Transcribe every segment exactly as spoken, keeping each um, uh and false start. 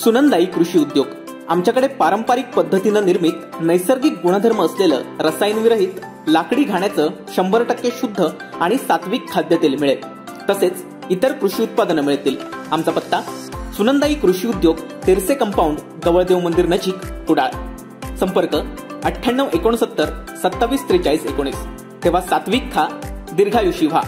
सुनंदाई कृषी उद्योग आमच्याकडे पारंपरिक पद्धतीनं निर्मित नैसर्गिक गुणधर्म असलेलं रसायनविरहित लाकडी घाण्याचं शंभर टक्के शुद्ध आणि सात्विक खाद्यतेल मिळेल। तसेच इतर कृषी उत्पादनं मिळतील। आमचा पत्ता सुनंदाई कृषी उद्योग, तेरसे कंपाऊंड, गवळदेव मंदिर नजीक, कुडाळ। संपर्क अठ्ठ्याण्णव एकोणसत्तर सत्तावीस त्रेचाळीस एकोणीस। तेव्हा सात्विक खा, दीर्घायुषी व्हा।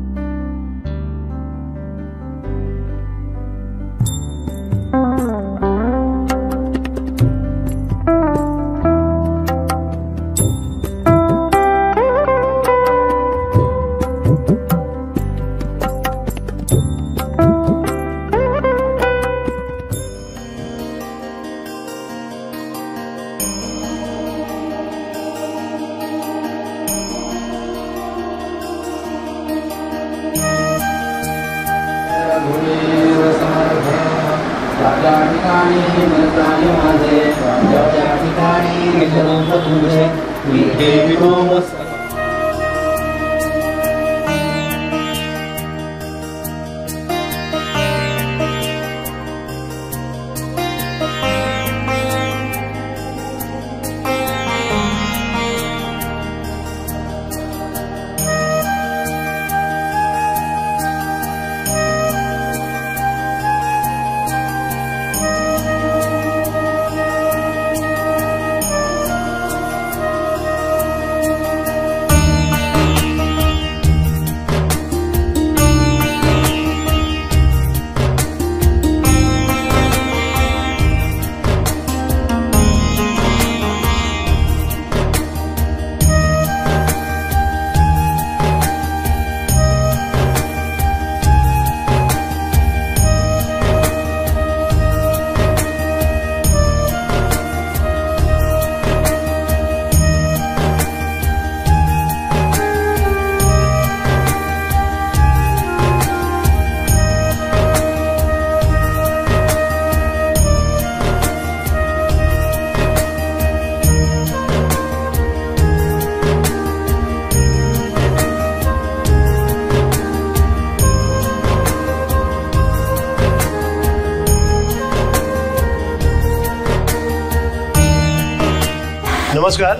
नमस्कार,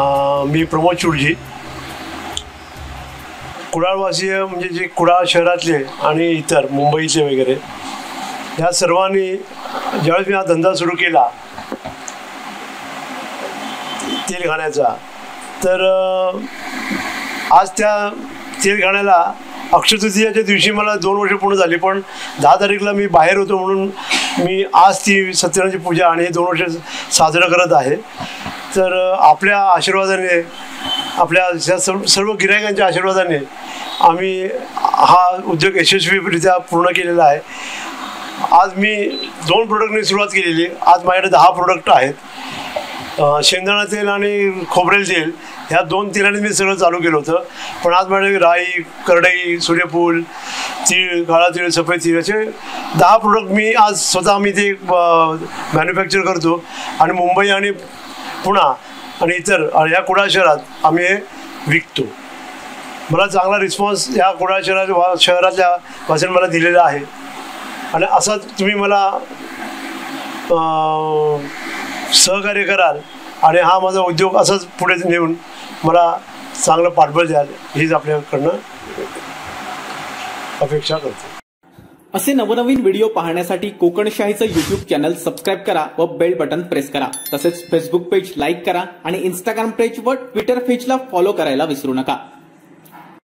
मी प्रमोद चुडजी। कुडाळवासीय म्हणजे जे कुडाळ शहरातले आणि इतर मुंबईचे वगैरे या सर्वांनी ज्यावेळेस मी हा धंदा सुरू केला तेल घाण्याचा, तर आज त्या तेल घाण्याला अक्षय तृतीयाच्या दिवशी मला दोन वर्ष पूर्ण झाली, पण दहा तारीखला मी बाहेर होतो म्हणून मी आज ती सत्यनारायणाची पूजा आणि हे दोन वर्ष साजरं करत आहे। तर आपल्या आशीर्वादाने, आपल्या सर्व सर्व गिरायकांच्या आशीर्वादाने आम्ही हा उद्योग यशस्वीरित्या पूर्ण केलेला आहे। आज मी दोन प्रोडक्टनी सुरुवात केलेली। आज माझ्याकडे दहा प्रोडक्ट आहेत। शेंगदाणा तेल आणि खोबरेल तेल ह्या दोन तेलाने मी सगळं चालू केलं होतं, पण आज माझ्याकडे राई, करडई, सूर्यफूल, तीळ, काळा तीळ, सफेद तीळ असे दहा प्रोडक्ट मी आज स्वतः मी ते मॅन्युफॅक्चर करतो आणि मुंबई आणि पुणा आणि इतर या कुडाळ शहरात आम्ही हे विकतो। मला चांगला रिस्पॉन्स या कुडाळ शहराच्या शहराच्या वासियांनी मला दिलेला आहे आणि असा तुम्ही मला सहकार्य कराल आणि हा माझा उद्योग असाच पुढे नेऊन मला चांगलं पाठबळ द्याल हीच आपल्याकडनं अपेक्षा करतो। असे नवनवीन व्हिडिओ पाहण्यासाठी कोकणशाहीचं यूट्यूब चॅनल सबस्क्राईब करा व बेल बटन प्रेस करा। तसेच फेसबुक पेज लाईक करा आणि इंस्टाग्राम पेज व ट्विटर पेजला फॉलो करायला विसरू नका।